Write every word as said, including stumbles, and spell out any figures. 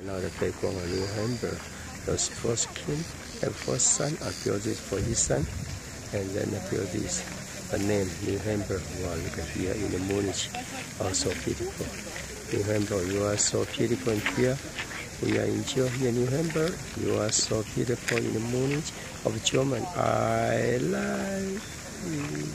Now the background of Nymphenburg, the first king and first son, I built this for his son, and then I built this. The name Nymphenburg. Wow, look at here in the Munich, also beautiful. Nymphenburg, you are so beautiful here. We are enjoying here in Nymphenburg. You are so beautiful in the Munich of German. I like you.